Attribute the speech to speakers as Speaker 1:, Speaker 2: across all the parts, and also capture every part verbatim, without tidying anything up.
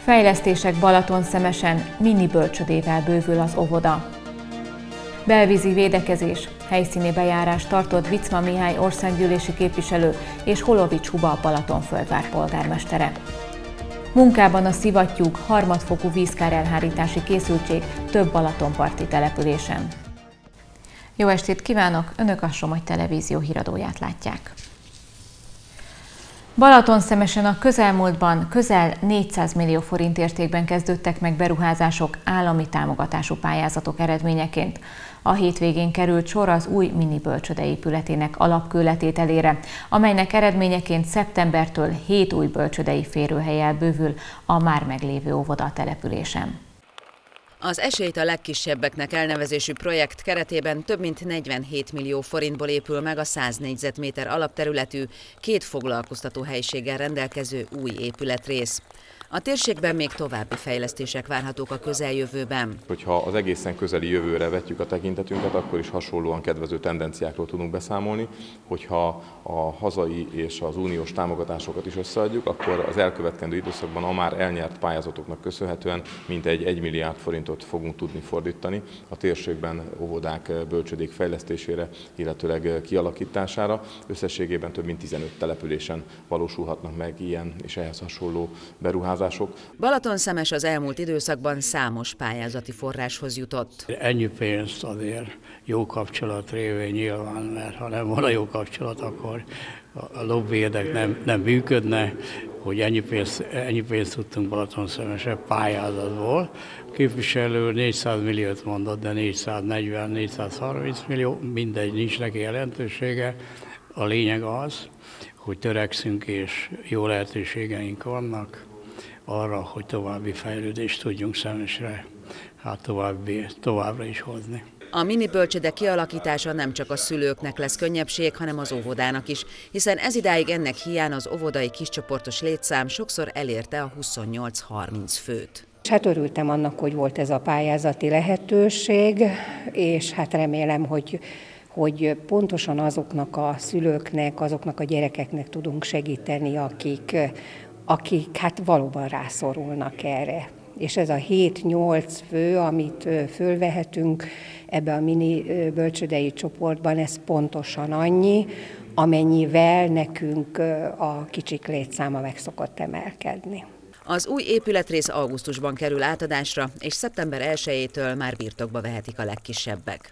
Speaker 1: Fejlesztések Balatonszemesen, mini bölcsödével bővül az óvoda. Belvízi védekezés, helyszíni bejárást tartott Vicma Mihály országgyűlési képviselő és Holovics Huba Balatonföldvár polgármestere. Munkában a szivattyúk, harmadfokú vízkárelhárítási készültség több balatonparti településen. Jó estét kívánok! Önök a Somogy Televízió híradóját látják. Balatonszemesen a közelmúltban közel négyszáz millió forint értékben kezdődtek meg beruházások állami támogatású pályázatok eredményeként. A hétvégén került sor az új mini bölcsöde épületének alapkőletételére, amelynek eredményeként szeptembertől hét új bölcsödei férőhellyel bővül a már meglévő óvoda a településen.
Speaker 2: Az Esélyt a legkisebbeknek elnevezésű projekt keretében több mint negyvenhét millió forintból épül meg a száz négyzetméter alapterületű, két foglalkoztató helyiséggel rendelkező új épületrész. A térségben még további fejlesztések várhatók a közeljövőben.
Speaker 3: Hogyha az egészen közeli jövőre vetjük a tekintetünket, akkor is hasonlóan kedvező tendenciákról tudunk beszámolni. Hogyha a hazai és az uniós támogatásokat is összeadjuk, akkor az elkövetkezendő időszakban a már elnyert pályázatoknak köszönhetően mintegy egy milliárd forintot fogunk tudni fordítani a térségben óvodák, bölcsödék fejlesztésére, illetőleg kialakítására. Összességében több mint tizenöt településen valósulhatnak meg ilyen és ehhez hasonló beruházások.
Speaker 2: Balatonszemes az elmúlt időszakban számos pályázati forráshoz jutott.
Speaker 4: Ennyi pénzt azért jó kapcsolat révén nyilván, mert ha nem volna jó kapcsolat, akkor a lobbyérdek nem, nem működne, hogy ennyi pénzt, ennyi pénzt tudtunk Balatonszemesen pályázatból. A képviselő négyszáz milliót mondott, de négyszáznegyven négyszázharminc millió, mindegy, nincs neki jelentősége. A lényeg az, hogy törekszünk és jó lehetőségeink vannak arra, hogy további fejlődést tudjunk Szemesre, hát további, továbbra is hozni.
Speaker 2: A mini bölcsöde kialakítása nem csak a szülőknek lesz könnyebbség, hanem az óvodának is, hiszen ezidáig ennek hiány az óvodai kiscsoportos létszám sokszor elérte a huszonnyolc-harminc főt.
Speaker 5: Hát örültem annak, hogy volt ez a pályázati lehetőség, és hát remélem, hogy hogy pontosan azoknak a szülőknek, azoknak a gyerekeknek tudunk segíteni, akik, akik hát valóban rászorulnak erre. És ez a hét-nyolc fő, amit fölvehetünk ebbe a mini bölcsödei csoportban, ez pontosan annyi, amennyivel nekünk a kicsik létszáma meg szokott emelkedni.
Speaker 2: Az új épületrész augusztusban kerül átadásra, és szeptember elsejétől már birtokba vehetik a legkisebbek.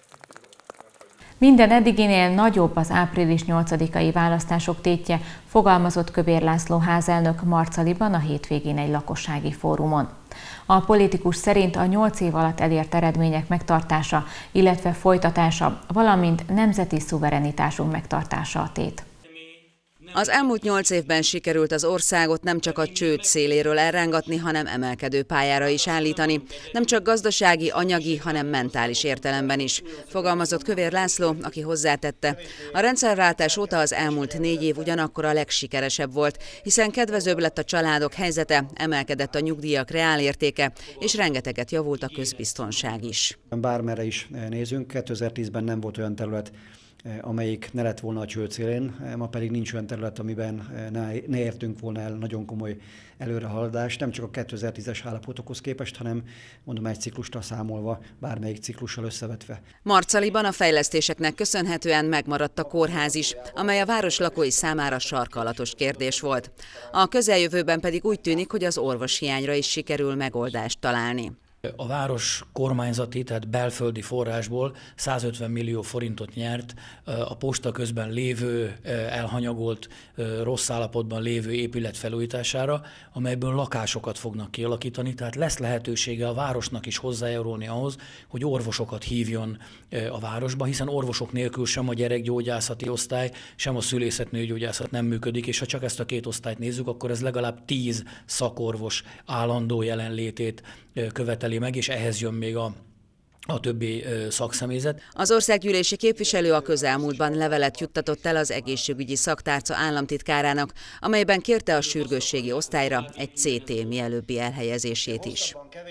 Speaker 1: Minden eddiginél nagyobb az április nyolcadikai választások tétje, fogalmazott Kövér László házelnök Marcaliban a hétvégén egy lakossági fórumon. A politikus szerint a nyolc év alatt elért eredmények megtartása, illetve folytatása, valamint nemzeti szuverenitásunk megtartása a tét.
Speaker 2: Az elmúlt nyolc évben sikerült az országot nem csak a csőd széléről elrángatni, hanem emelkedő pályára is állítani. Nem csak gazdasági, anyagi, hanem mentális értelemben is, fogalmazott Kövér László, aki hozzátette. A rendszerváltás óta az elmúlt négy év ugyanakkor a legsikeresebb volt, hiszen kedvezőbb lett a családok helyzete, emelkedett a nyugdíjak reálértéke, és rengeteget javult a közbiztonság is.
Speaker 6: Bármerre is nézünk, kétezer-tízben nem volt olyan terület, amelyik ne lett volna a csőd szélén, ma pedig nincs olyan terület, amiben ne, ne értünk volna el nagyon komoly előrehaladást, nem csak a kétezer-tízes állapotokhoz képest, hanem mondom egy ciklusra számolva, bármelyik ciklussal összevetve.
Speaker 2: Marcaliban a fejlesztéseknek köszönhetően megmaradt a kórház is, amely a város lakói számára sarkalatos kérdés volt. A közeljövőben pedig úgy tűnik, hogy az orvoshiányra is sikerül megoldást találni.
Speaker 7: A város kormányzati, tehát belföldi forrásból százötven millió forintot nyert a posta közben lévő, elhanyagolt, rossz állapotban lévő épület felújítására, amelyből lakásokat fognak kialakítani, tehát lesz lehetősége a városnak is hozzájárulni ahhoz, hogy orvosokat hívjon a városba, hiszen orvosok nélkül sem a gyerekgyógyászati osztály, sem a szülészetnőgyógyászat nem működik, és ha csak ezt a két osztályt nézzük, akkor ez legalább tíz szakorvos állandó jelenlétét követeli meg, és ehhez jön még a, a többi szakszemélyzet.
Speaker 2: Az országgyűlési képviselő a közelmúltban levelet juttatott el az egészségügyi szaktárca államtitkárának, amelyben kérte a sürgősségi osztályra egy cé té mielőbbi elhelyezését is.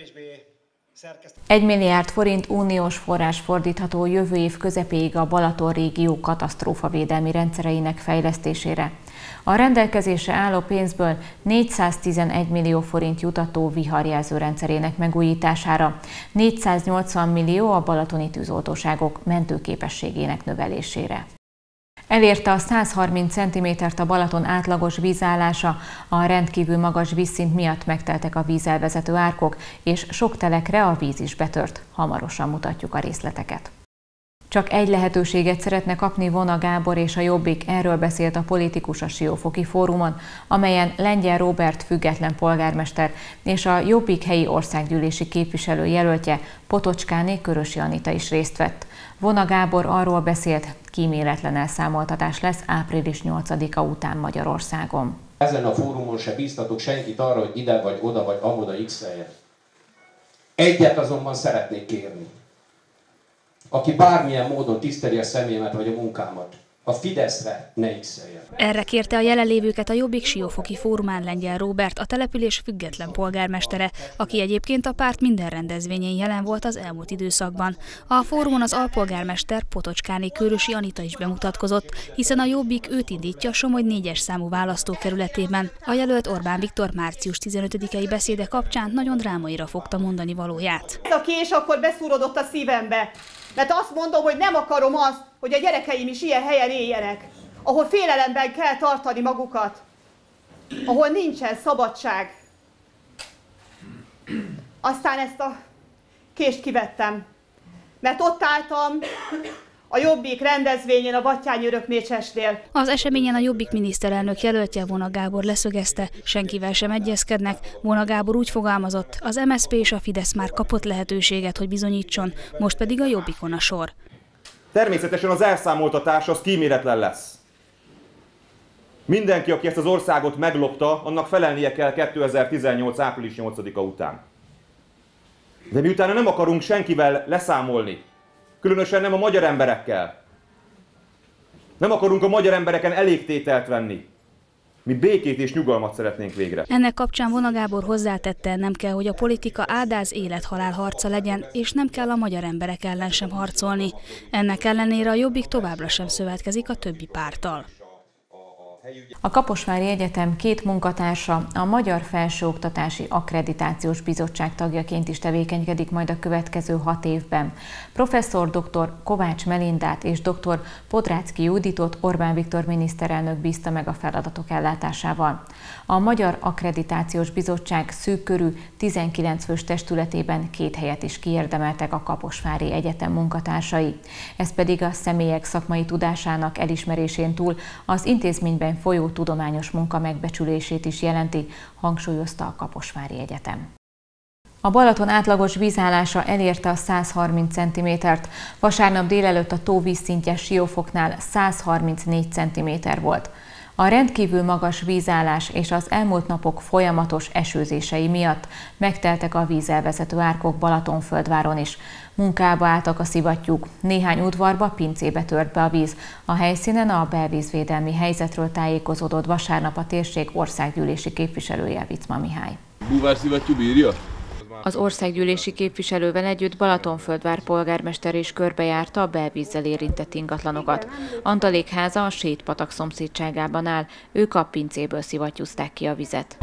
Speaker 1: Egy milliárd forint uniós forrás fordítható jövő év közepéig a Balaton régió katasztrófavédelmi rendszereinek fejlesztésére. A rendelkezésre álló pénzből négyszáztizenegy millió forint jut a tó viharjelző rendszerének megújítására, négyszáznyolcvan millió a balatoni tűzoltóságok mentőképességének növelésére. Elérte a száz harminc centimétert a Balaton átlagos vízállása, a rendkívül magas vízszint miatt megteltek a vízelvezető árkok, és sok telekre a víz is betört. Hamarosan mutatjuk a részleteket. Csak egy lehetőséget szeretne kapni Vona Gábor és a Jobbik, erről beszélt a politikus a Siófoki Fórumon, amelyen Lengyel Róbert független polgármester és a Jobbik helyi országgyűlési képviselő jelöltje, Potocskáné Körösi Anita is részt vett. Vona Gábor arról beszélt, kíméletlen elszámoltatás lesz április nyolcadika után Magyarországon.
Speaker 8: Ezen a fórumon se bíztatok senkit arra, hogy ide vagy oda vagy amoda x-eljen. Egyet azonban szeretnék kérni. Aki bármilyen módon tiszteli a személyemet vagy a munkámat, a Fideszre ne x-eljen.
Speaker 9: Erre kérte a jelenlévőket a Jobbik Siófoki Fórumán Lengyel Róbert, a település független polgármestere, aki egyébként a párt minden rendezvényén jelen volt az elmúlt időszakban. A fórumon az alpolgármester Potocskáné Körösi Anita is bemutatkozott, hiszen a Jobbik őt indítja Somogy négyes számú választókerületében. A jelölt Orbán Viktor március tizenötödikei beszéde kapcsán nagyon drámaira fogta mondani valóját.
Speaker 10: Ez a kés akkor beszúrodott a szívembe, mert azt mondom, hogy nem akarom azt, hogy a gyerekeim is ilyen helyen éljenek, ahol félelemben kell tartani magukat, ahol nincsen szabadság. Aztán ezt a kést kivettem, mert ott álltam a Jobbik rendezvényén a Battyányi Örökmécsesnél.
Speaker 9: Az eseményen a Jobbik miniszterelnök jelöltje Vona Gábor leszögezte, senkivel sem egyezkednek. Vona Gábor úgy fogalmazott, az em es zé pé és a Fidesz már kapott lehetőséget, hogy bizonyítson, most pedig a Jobbikon a sor.
Speaker 11: Természetesen az elszámoltatás az kíméletlen lesz. Mindenki, aki ezt az országot meglopta, annak felelnie kell kétezer-tizennyolc április nyolcadika után. De miután nem akarunk senkivel leszámolni, különösen nem a magyar emberekkel, nem akarunk a magyar embereken elégtételt venni, mi békét és nyugalmat szeretnénk végre.
Speaker 9: Ennek kapcsán Vona Gábor hozzátette, nem kell, hogy a politika áldáz élet-halál harca legyen, és nem kell a magyar emberek ellen sem harcolni. Ennek ellenére a Jobbik továbbra sem szövetkezik a többi párttal.
Speaker 1: A Kaposvári Egyetem két munkatársa a Magyar Felsőoktatási Akkreditációs Bizottság tagjaként is tevékenykedik majd a következő hat évben. Professzor dr. Kovács Melindát és dr. Podráczki Juditot Orbán Viktor miniszterelnök bízta meg a feladatok ellátásával. A Magyar Akkreditációs Bizottság szűkkörű tizenkilenc fős testületében két helyet is kiérdemeltek a Kaposvári Egyetem munkatársai. Ez pedig a személyek szakmai tudásának elismerésén túl az intézményben folyó tudományos munka megbecsülését is jelenti, hangsúlyozta a Kaposvári Egyetem. A Balaton átlagos vízállása elérte a száz harminc centimétert, vasárnap délelőtt a tó vízszintje Siófoknál száz harmincnégy centiméter volt. A rendkívül magas vízállás és az elmúlt napok folyamatos esőzései miatt megteltek a vízelvezető árkok Balatonföldváron is. Munkába álltak a szivattyúk, néhány udvarba, pincébe tört be a víz. A helyszínen a belvízvédelmi helyzetről tájékozódott vasárnap a térség országgyűlési képviselője, Vicma Mihály.
Speaker 12: Búvárszivattyú bírja?
Speaker 1: Az országgyűlési képviselővel együtt Balatonföldvár polgármester is körbejárta a belvízzel érintett ingatlanokat. Antalékháza a Sétpatak szomszédságában áll, ők a pincéből szivattyúzták ki a vizet.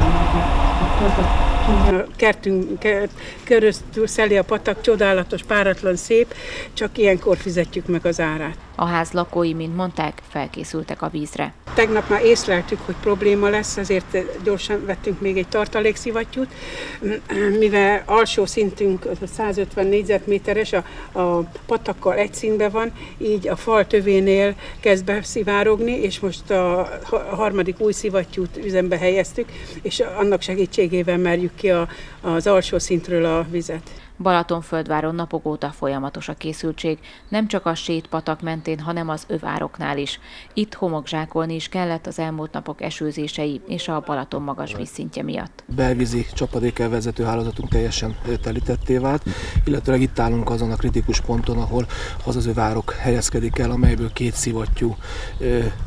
Speaker 13: A kertünk köröztül szeli a patak, csodálatos, páratlan, szép, csak ilyenkor fizetjük meg az árát.
Speaker 1: A ház lakói, mint mondták, felkészültek a vízre.
Speaker 13: Tegnap már észleltük, hogy probléma lesz, ezért gyorsan vettünk még egy tartalékszivattyút, mivel alsó szintünk százötven négyzetméteres, a, a patakkal egy színben van, így a fal tövénél kezd beszivárogni, és most a harmadik új szivattyút üzembe helyeztük, és annak segítségével merjük ki a, az alsó szintről a vizet.
Speaker 1: Balatonföldváron napok óta folyamatos a készültség, nem csak a Sétpatak mentén, hanem az övároknál is. Itt homokzsákolni is kellett az elmúlt napok esőzései és a Balaton magas vízszintje miatt.
Speaker 14: Belvízi csapadékelvezető hálózatunk teljesen telítetté vált, illetőleg itt állunk azon a kritikus ponton, ahol az az övárok helyezkedik el, amelyből két szivattyú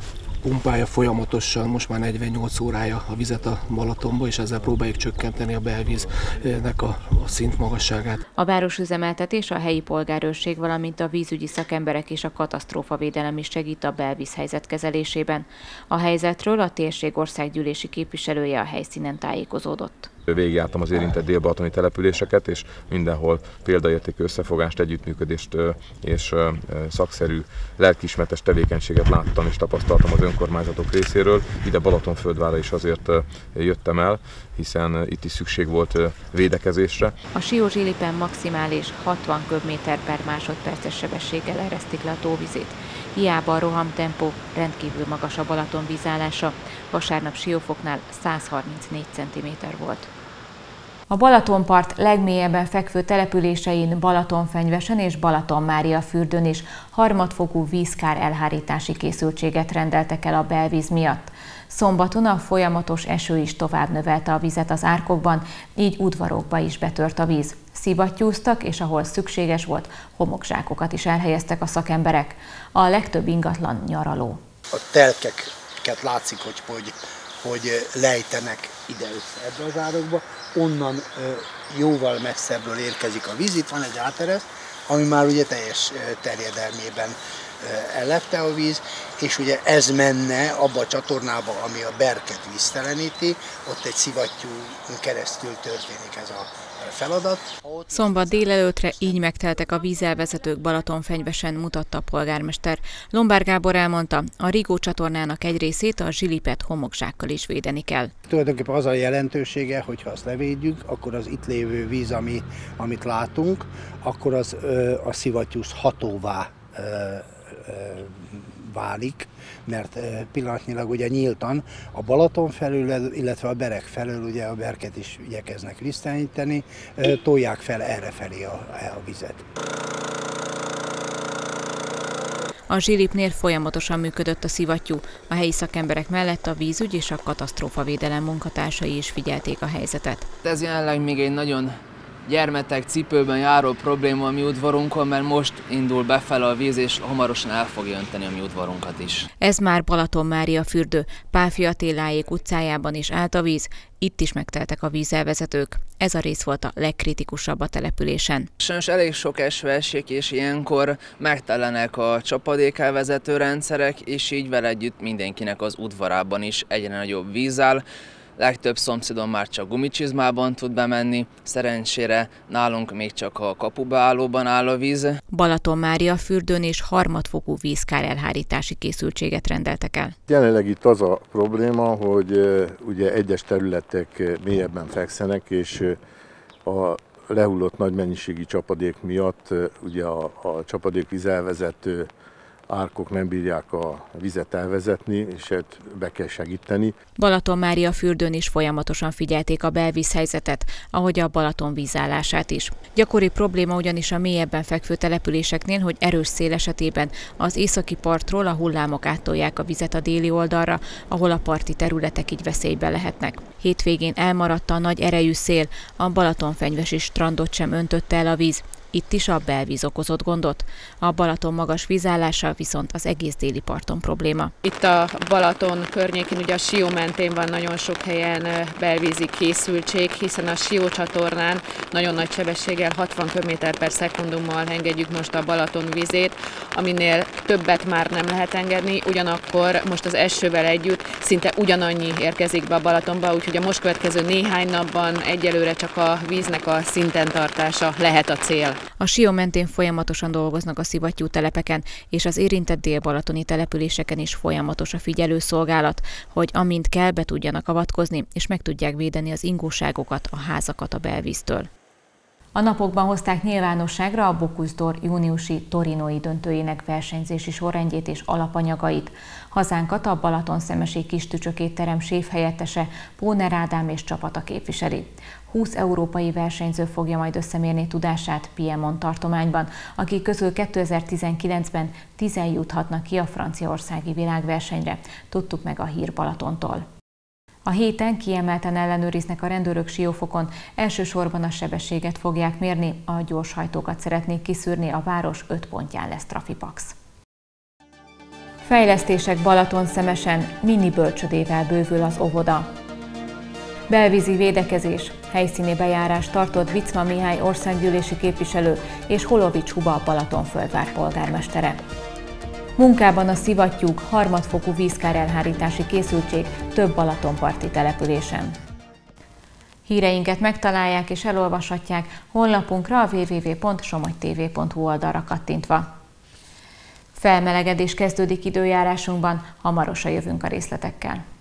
Speaker 14: pumpálja folyamatosan, most már negyvennyolc órája a vizet a Balatonba, és ezzel próbáljuk csökkenteni a belvíznek a, a szintmagasságát.
Speaker 1: A városüzemeltetés, a helyi polgárőrség, valamint a vízügyi szakemberek és a katasztrófavédelem is segít a belvízhelyzet kezelésében. A helyzetről a térség országgyűlési képviselője a helyszínen tájékozódott.
Speaker 3: Végigjártam az érintett délbalatoni településeket, és mindenhol példaértékű összefogást, együttműködést és szakszerű, lelkiismeretes tevékenységet láttam és tapasztaltam az önkormányzatok részéről. Ide Balatonfürdvárra is azért jöttem el, hiszen itt is szükség volt védekezésre.
Speaker 1: A Sió-Zsilipen maximális hatvan köbméter per másodperces sebességgel eresztik le a tóvizét. Hiába a rohamtempó, rendkívül magas a Balaton vízállása. Vasárnap Siófoknál száz harmincnégy centiméter volt. A Balatonpart legmélyebben fekvő településein, Balatonfenyvesen és Balatonmáriafürdőn is harmadfokú vízkár elhárítási készültséget rendeltek el a belvíz miatt. Szombaton a folyamatos eső is tovább növelte a vizet az árkokban, így udvarokba is betört a víz. Szivattyúztak, és ahol szükséges volt, homokzsákokat is elhelyeztek a szakemberek. A legtöbb ingatlan nyaraló.
Speaker 12: A telkeket látszik, hogy, hogy, hogy lejtenek ide össze ebbe az árokba, onnan jóval messzebbről érkezik a víz, itt van egy átereszt, ami már ugye teljes terjedelmében ellepte a víz, és ugye ez menne abba a csatornába, ami a Berket vízteleníti, ott egy szivattyún keresztül történik ez a feladat.
Speaker 1: Szombat délelőttre így megteltek a vízelvezetők Balatonfenyvesen, mutatta a polgármester. Lombár Gábor elmondta, a Rigó csatornának egy részét, a Zsilipet homokzsákkal is védeni kell.
Speaker 12: Tulajdonképpen az a jelentősége, hogy ha azt levédjük, akkor az itt lévő víz, ami, amit látunk, akkor az ö, a szivattyúzhatóvá ö, ö, válik, mert pillanatnyilag ugye nyíltan a Balaton felül, illetve a Berek felől ugye a Berket is igyekeznek vízteleníteni, tolják fel errefelé a, a vizet.
Speaker 1: A Zsilipnél folyamatosan működött a szivattyú. A helyi szakemberek mellett a vízügy és a katasztrófavédelem munkatársai is figyelték a helyzetet.
Speaker 15: Ez jelenleg még egy nagyon gyermetek cipőben járó probléma a mi udvarunkon, mert most indul befele a víz, és hamarosan el fogja önteni a mi udvarunkat is.
Speaker 1: Ez már Balatonmáriafürdő. Pálffy Attiláék utcájában is állt a víz, itt is megteltek a vízelvezetők. Ez a rész volt a legkritikusabb a településen.
Speaker 15: Sajnos elég sok eső esik, és ilyenkor megtelenek a csapadékelvezető rendszerek, és így vele együtt mindenkinek az udvarában is egyre nagyobb víz áll. Legtöbb szomszédom már csak gumicsizmában tud bemenni, szerencsére nálunk még csak a kapubeállóban áll a víz.
Speaker 1: Balatonmáriafürdőn és harmadfokú vízkár elhárítási készültséget rendeltek el.
Speaker 16: Jelenleg itt az a probléma, hogy ugye egyes területek mélyebben fekszenek, és a lehullott nagy mennyiségű csapadék miatt ugye a, a csapadékvíz elvezető árkok nem bírják a vizet elvezetni, és ezt be kell segíteni.
Speaker 1: Balatonmáriafürdőn is folyamatosan figyelték a belvízhelyzetet, ahogy a Balaton vízállását is. Gyakori probléma ugyanis a mélyebben fekvő településeknél, hogy erős szél esetében az északi partról a hullámok áttolják a vizet a déli oldalra, ahol a parti területek így veszélybe lehetnek. Hétvégén elmaradt a nagy erejű szél, a Balatonfenyvesi strandot sem öntötte el a víz. Itt is a belvíz okozott gondot. A Balaton magas vízállása viszont az egész déli parton probléma.
Speaker 17: Itt a Balaton környékén, ugye a Sió mentén van nagyon sok helyen belvízi készültség, hiszen a Sió csatornán nagyon nagy sebességgel, hatvan köbméter per szekundummal engedjük most a Balaton vízét, aminél többet már nem lehet engedni, ugyanakkor most az esővel együtt szinte ugyanannyi érkezik be a Balatonba, úgyhogy a most következő néhány napban egyelőre csak a víznek a szinten tartása lehet a cél.
Speaker 1: A Sió mentén folyamatosan dolgoznak a szivattyú telepeken, és az érintett délbalatoni településeken is folyamatos a figyelőszolgálat, hogy amint kell, be tudjanak avatkozni, és meg tudják védeni az ingóságokat, a házakat a belvíztől. A napokban hozták nyilvánosságra a Bocuse d'Or júniusi torinói döntőjének versenyzési sorrendjét és alapanyagait. Hazánkat a Balatonszemesi Kistücsök étterem séfhelyettese, Póner Ádám és csapata képviseli. húsz európai versenyző fogja majd összemérni tudását Piemont tartományban, akik közül kétezer-tizenkilencben tízen juthatnak ki a franciaországi világversenyre, tudtuk meg a Hír Balatontól. A héten kiemelten ellenőriznek a rendőrök Siófokon, elsősorban a sebességet fogják mérni, a gyorshajtókat szeretnék kiszűrni, a város öt pontján lesz trafipax. Fejlesztések Balatonszemesen, mini bölcsödével bővül az óvoda. Belvízi védekezés, helyszíni bejárást tartott Viczma Mihály országgyűlési képviselő és Holovics Huba Balatonföldvár polgármestere. Munkában a szivattyúk, harmadfokú vízkárelhárítási készültség több balatonparti településen. Híreinket megtalálják és elolvashatják honlapunkra a double-u double-u double-u pont somogytv pont hu oldalra kattintva. Felmelegedés kezdődik időjárásunkban, hamarosan jövünk a részletekkel.